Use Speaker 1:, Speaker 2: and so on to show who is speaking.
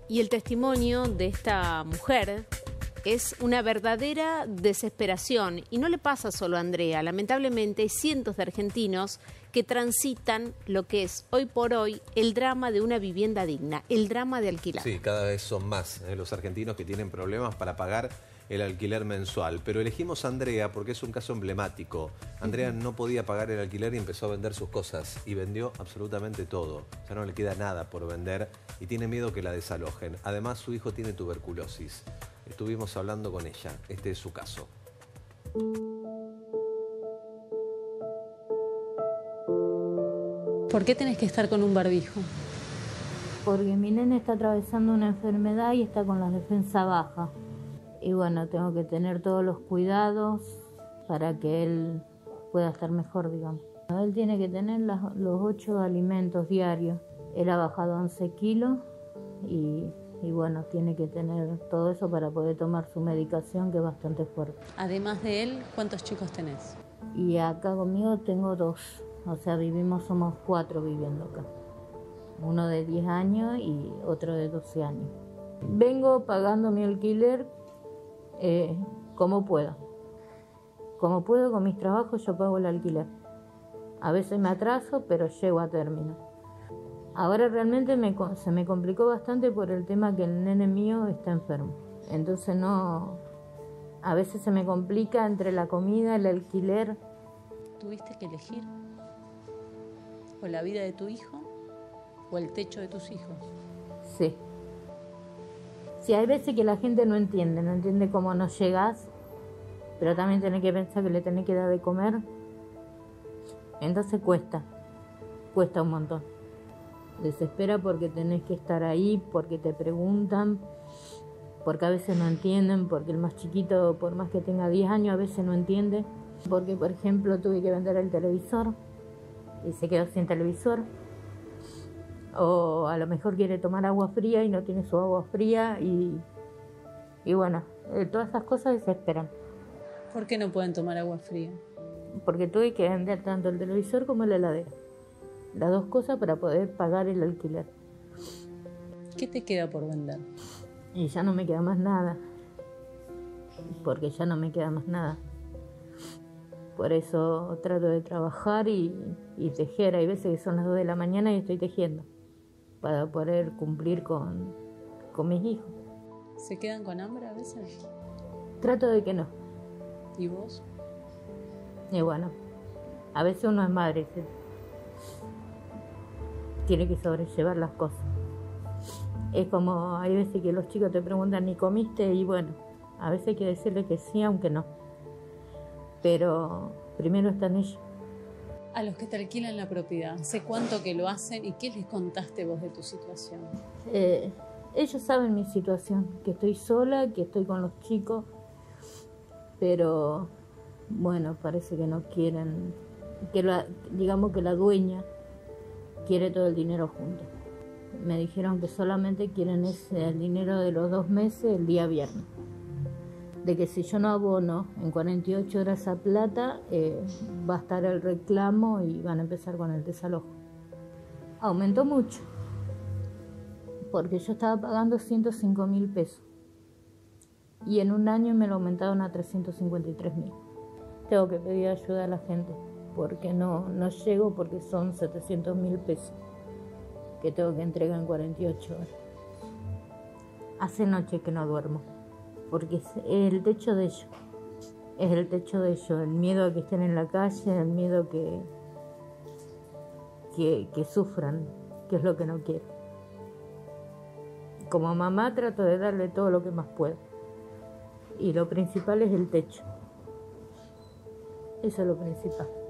Speaker 1: Y el testimonio de esta mujer es una verdadera desesperación. Y no le pasa solo a Andrea. Lamentablemente hay cientos de argentinos que transitan lo que es hoy por hoy el drama de una vivienda digna, el drama de alquilar.
Speaker 2: Sí, cada vez son más los argentinos que tienen problemas para pagar el alquiler mensual. Pero elegimos a Andrea porque es un caso emblemático. Andrea no podía pagar el alquiler y empezó a vender sus cosas. Y vendió absolutamente todo. Ya no le queda nada por vender y tiene miedo que la desalojen. Además, su hijo tiene tuberculosis. Estuvimos hablando con ella. Este es su caso.
Speaker 3: ¿Por qué tenés que estar con un barbijo?
Speaker 4: Porque mi nene está atravesando una enfermedad y está con la defensa baja. Y bueno, tengo que tener todos los cuidados para que él pueda estar mejor, digamos. Él tiene que tener los 8 alimentos diarios. Él ha bajado 11 kilos y bueno, tiene que tener todo eso para poder tomar su medicación, que es bastante fuerte.
Speaker 3: Además de él, ¿cuántos chicos tenés?
Speaker 4: Y acá conmigo tengo 2. O sea, somos 4 viviendo acá. Uno de 10 años y otro de 12 años. Vengo pagando mi alquiler como puedo. Como puedo con mis trabajos yo pago el alquiler. A veces me atraso, pero llego a término. Ahora realmente se me complicó bastante por el tema que el nene mío está enfermo. Entonces a veces se me complica entre la comida, el alquiler.
Speaker 3: ¿Tuviste que elegir? ¿O la vida de tu hijo o el techo de tus hijos?
Speaker 4: Sí. Sí, hay veces que la gente no entiende cómo no llegás, pero también tenés que pensar que le tenés que dar de comer. Entonces cuesta un montón. Desespera porque tenés que estar ahí, porque te preguntan, porque a veces no entienden, porque el más chiquito, por más que tenga 10 años, a veces no entiende. Porque, por ejemplo, tuve que vender el televisor y se quedó sin televisor. O a lo mejor quiere tomar agua fría y no tiene su agua fría y bueno, todas esas cosas desesperan.
Speaker 3: ¿Por qué no pueden tomar agua fría?
Speaker 4: Porque tuve que vender tanto el televisor como la heladera. Las 2 cosas para poder pagar el alquiler.
Speaker 3: ¿Qué te queda por vender?
Speaker 4: Y ya no me queda más nada. Porque ya no me queda más nada. Por eso trato de trabajar y tejer. Hay veces que son las 2 de la mañana y estoy tejiendo. Para poder cumplir con mis hijos.
Speaker 3: ¿Se quedan con hambre a veces?
Speaker 4: Trato de que no.
Speaker 3: ¿Y vos?
Speaker 4: Y bueno, a veces uno es madre. Tiene que sobrellevar las cosas. Es como, hay veces que los chicos te preguntan, ¿y comiste? Y bueno, a veces hay que decirle que sí, aunque no. Pero primero están ellos.
Speaker 3: A los que te alquilan la propiedad, ¿sé cuánto que lo hacen y qué les contaste vos de tu situación?
Speaker 4: Ellos saben mi situación, que estoy sola, que estoy con los chicos, pero bueno, parece que no quieren, digamos que la dueña quiere todo el dinero junto. Me dijeron que solamente quieren el dinero de los 2 meses el día viernes. De que si yo no abono en 48 horas esa plata, va a estar el reclamo y van a empezar con el desalojo. Aumentó mucho, porque yo estaba pagando 105.000 pesos y en un año me lo aumentaron a 353.000. Tengo que pedir ayuda a la gente, porque no llego, porque son 700.000 pesos que tengo que entregar en 48 horas. Hace noche que no duermo. Porque es el techo de ellos, es el techo de ellos, el miedo a que estén en la calle, el miedo que sufran, que es lo que no quiero. Como mamá trato de darle todo lo que más puedo, y lo principal es el techo, eso es lo principal.